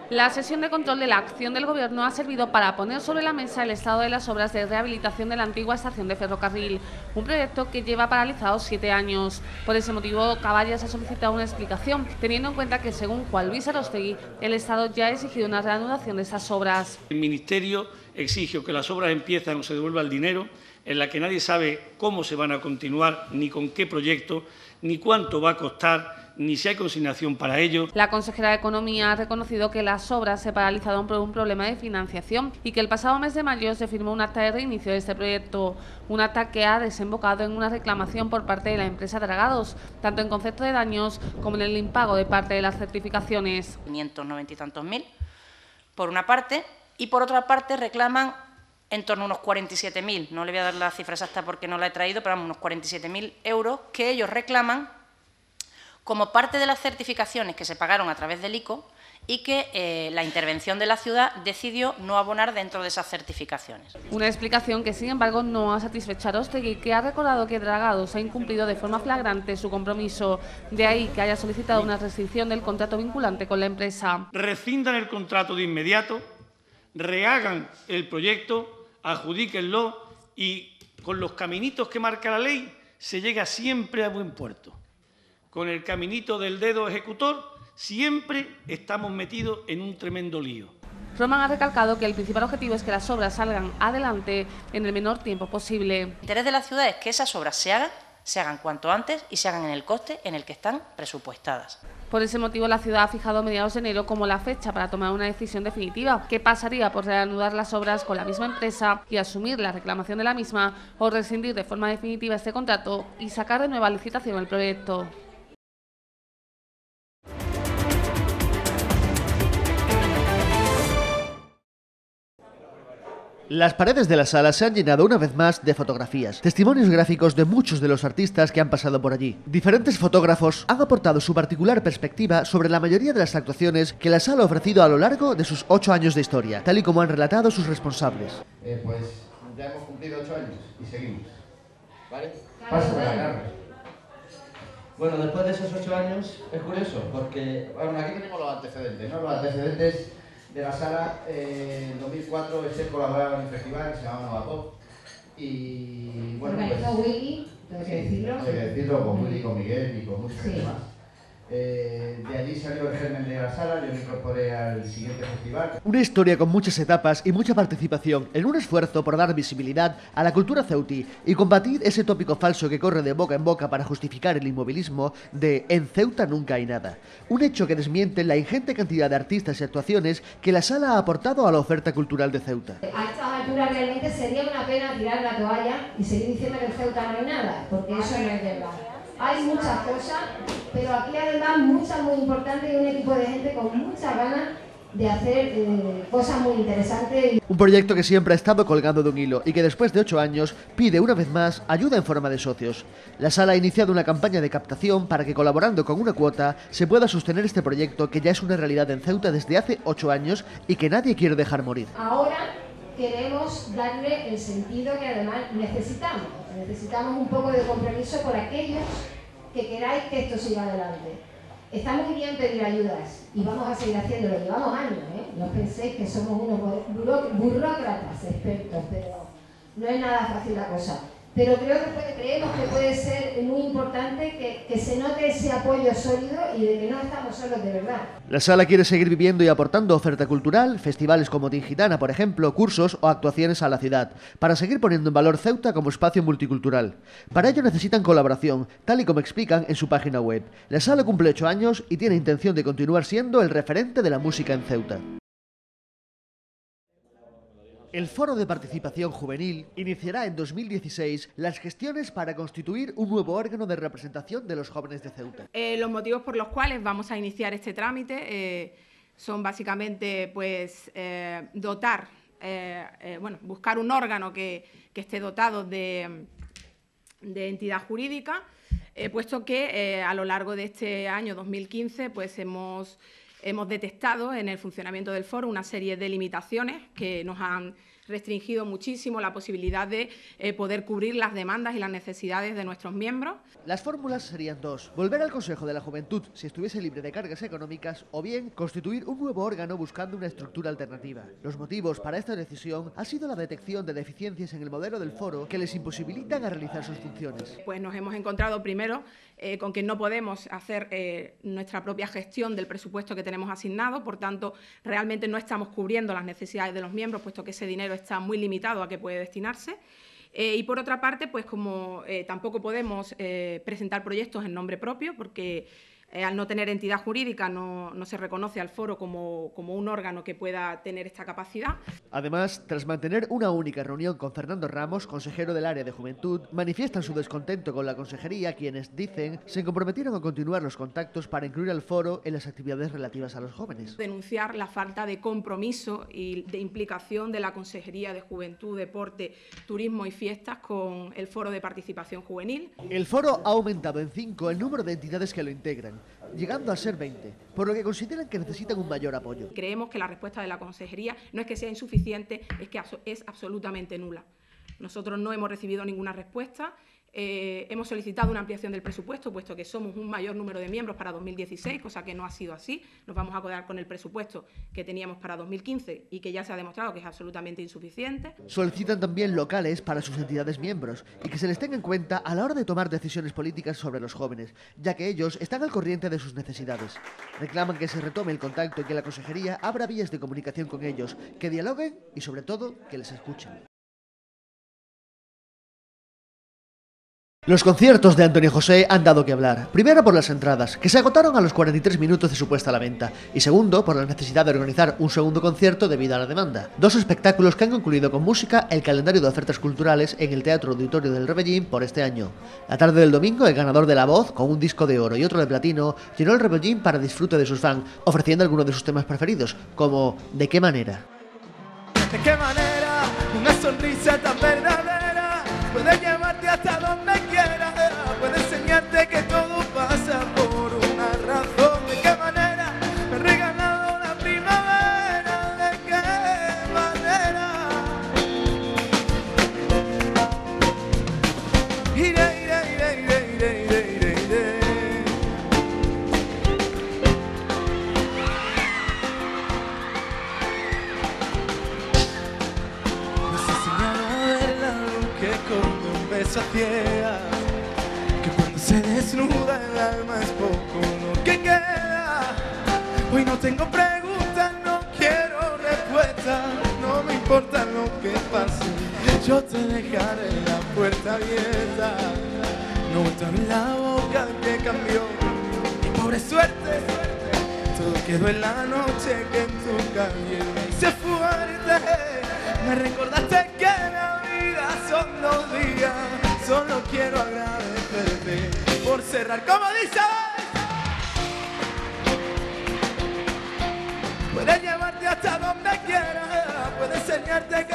La sesión de control de la acción del Gobierno ha servido para poner sobre la mesa el estado de las obras de rehabilitación de la antigua estación de ferrocarril, un proyecto que lleva paralizado 7 años. Por ese motivo, Caballas ha solicitado una explicación, teniendo en cuenta que, según Juan Luis Arostegui, el Estado ya ha exigido una reanudación de esas obras. El Ministerio exige que las obras empiezan o se devuelva el dinero, en la que nadie sabe cómo se van a continuar, ni con qué proyecto, ni cuánto va a costar, ni si hay consignación para ello. La consejera de Economía ha reconocido que las obras se paralizaron por un problema de financiación y que el pasado mes de mayo se firmó un acta de reinicio de este proyecto, un acta que ha desembocado en una reclamación por parte de la empresa Dragados, tanto en concepto de daños como en el impago de parte de las certificaciones. 590 y tantos mil, por una parte, y por otra parte reclaman en torno a unos 47.000, no le voy a dar la cifra exacta porque no la he traído, pero unos 47.000 euros que ellos reclaman como parte de las certificaciones que se pagaron a través del ICO y que la intervención de la ciudad decidió no abonar dentro de esas certificaciones. Una explicación que, sin embargo, no ha satisfecho a Arostegui, que ha recordado que Dragados ha incumplido de forma flagrante su compromiso, de ahí que haya solicitado una restricción del contrato vinculante con la empresa. Rescindan el contrato de inmediato, rehagan el proyecto, adjudíquenlo y con los caminitos que marca la ley se llega siempre a buen puerto. Con el caminito del dedo ejecutor siempre estamos metidos en un tremendo lío. Roman ha recalcado que el principal objetivo es que las obras salgan adelante en el menor tiempo posible. El interés de la ciudad es que esas obras se hagan cuanto antes y se hagan en el coste en el que están presupuestadas. Por ese motivo, la ciudad ha fijado mediados de enero como la fecha para tomar una decisión definitiva, que pasaría por reanudar las obras con la misma empresa y asumir la reclamación de la misma, o rescindir de forma definitiva este contrato y sacar de nueva licitación el proyecto. Las paredes de la sala se han llenado una vez más de fotografías, testimonios gráficos de muchos de los artistas que han pasado por allí. Diferentes fotógrafos han aportado su particular perspectiva sobre la mayoría de las actuaciones que la sala ha ofrecido a lo largo de sus 8 años de historia, tal y como han relatado sus responsables. Pues ya hemos cumplido 8 años y seguimos. ¿Vale? Pásame la Carlos. Bueno, después de esos 8 años es curioso, porque bueno, aquí tenemos los antecedentes, ¿no? Los antecedentes de la sala. En 2004 se colaboraba en un festival que se llamaba Nova Pop y bueno, organizó pues, Willy, tengo que decirlo. Tengo que decirlo, con Willy, con Miguel y con mucha gente más. De allí salió el germen de la sala, yo me incorporé al siguiente festival. Una historia con muchas etapas y mucha participación en un esfuerzo por dar visibilidad a la cultura ceutí y combatir ese tópico falso que corre de boca en boca para justificar el inmovilismo de "en Ceuta nunca hay nada". Un hecho que desmiente la ingente cantidad de artistas y actuaciones que la sala ha aportado a la oferta cultural de Ceuta. A estas alturas realmente sería una pena tirar la toalla y seguir diciendo que en Ceuta no hay nada, porque eso no es verdad. Hay muchas cosas, pero aquí además muchas muy importantes y un equipo de gente con muchas ganas de hacer cosas muy interesantes. Un proyecto que siempre ha estado colgando de un hilo y que después de 8 años pide una vez más ayuda en forma de socios. La sala ha iniciado una campaña de captación para que, colaborando con una cuota, se pueda sostener este proyecto que ya es una realidad en Ceuta desde hace 8 años y que nadie quiere dejar morir. Ahora queremos darle el sentido que además necesitamos. Necesitamos un poco de compromiso por aquellos que queráis que esto siga adelante. Está muy bien pedir ayudas y vamos a seguir haciéndolo. Llevamos años, ¿eh? No penséis que somos unos burócratas expertos, pero no es nada fácil la cosa. Pero creemos que puede ser muy importante que se note ese apoyo sólido y de que no estamos solos de verdad. La sala quiere seguir viviendo y aportando oferta cultural, festivales como Tingitana, por ejemplo, cursos o actuaciones a la ciudad, para seguir poniendo en valor Ceuta como espacio multicultural. Para ello necesitan colaboración, tal y como explican en su página web. La sala cumple 8 años y tiene intención de continuar siendo el referente de la música en Ceuta. El Foro de Participación Juvenil iniciará en 2016 las gestiones para constituir un nuevo órgano de representación de los jóvenes de Ceuta. Los motivos por los cuales vamos a iniciar este trámite son básicamente pues, buscar un órgano que esté dotado de entidad jurídica, puesto que a lo largo de este año 2015 pues, hemos detectado en el funcionamiento del foro una serie de limitaciones que nos han restringido muchísimo la posibilidad de poder cubrir las demandas y las necesidades de nuestros miembros. Las fórmulas serían dos: volver al Consejo de la Juventud si estuviese libre de cargas económicas, o bien constituir un nuevo órgano buscando una estructura alternativa. Los motivos para esta decisión ha sido la detección de deficiencias en el modelo del foro que les imposibilitan a realizar sus funciones. Pues nos hemos encontrado primero con que no podemos hacer nuestra propia gestión del presupuesto que tenemos asignado, por tanto, realmente no estamos cubriendo las necesidades de los miembros, puesto que ese dinero está muy limitado a qué puede destinarse. Y por otra parte, pues como tampoco podemos presentar proyectos en nombre propio, porque al no tener entidad jurídica no se reconoce al foro como un órgano que pueda tener esta capacidad. Además, tras mantener una única reunión con Fernando Ramos, consejero del área de Juventud, manifiestan su descontento con la consejería, quienes, dicen, se comprometieron a continuar los contactos para incluir al foro en las actividades relativas a los jóvenes. Denunciar la falta de compromiso y de implicación de la Consejería de Juventud, Deporte, Turismo y Fiestas con el foro de participación juvenil. El foro ha aumentado en 5 el número de entidades que lo integran, llegando a ser 20, por lo que consideran que necesitan un mayor apoyo. Creemos que la respuesta de la consejería no es que sea insuficiente, es que es absolutamente nula. Nosotros no hemos recibido ninguna respuesta. Hemos solicitado una ampliación del presupuesto, puesto que somos un mayor número de miembros para 2016, cosa que no ha sido así. Nos vamos a quedar con el presupuesto que teníamos para 2015 y que ya se ha demostrado que es absolutamente insuficiente. Solicitan también locales para sus entidades miembros y que se les tenga en cuenta a la hora de tomar decisiones políticas sobre los jóvenes, ya que ellos están al corriente de sus necesidades. Reclaman que se retome el contacto y que la consejería abra vías de comunicación con ellos, que dialoguen y, sobre todo, que les escuchen. Los conciertos de Antonio José han dado que hablar. Primero por las entradas, que se agotaron a los 43 minutos de su puesta a la venta. Y segundo, por la necesidad de organizar un segundo concierto debido a la demanda. Dos espectáculos que han concluido con música el calendario de ofertas culturales en el Teatro Auditorio del Rebellín por este año. La tarde del domingo, el ganador de La Voz, con un disco de oro y otro de platino, llenó el Rebellín para disfrute de sus fans, ofreciendo algunos de sus temas preferidos, como ¿De qué manera? ¿De qué manera una sonrisa tan verdadera puede llevarte hasta donde quiera? Puede enseñarte que todo pasa por una razón. ¿De qué manera me he regalado la primavera? ¿De qué manera? Iré, iré, iré, iré, iré, iré, iré, iré. Me has enseñado a ver la luz que con un beso ciega, que cuando se desnuda el alma es poco lo que queda. Hoy no tengo preguntas, no quiero respuestas, no me importa lo que pase, yo te dejaré la puerta abierta. No vuelto a abrir la boca que cambió, y pobre suerte, todo quedó en la noche que en tu calle me hice fuerte. Me recordaste que la vida son 2 días, solo quiero agradecerte por cerrar como dices. Puede llevarte hasta donde quiera, puede enseñarte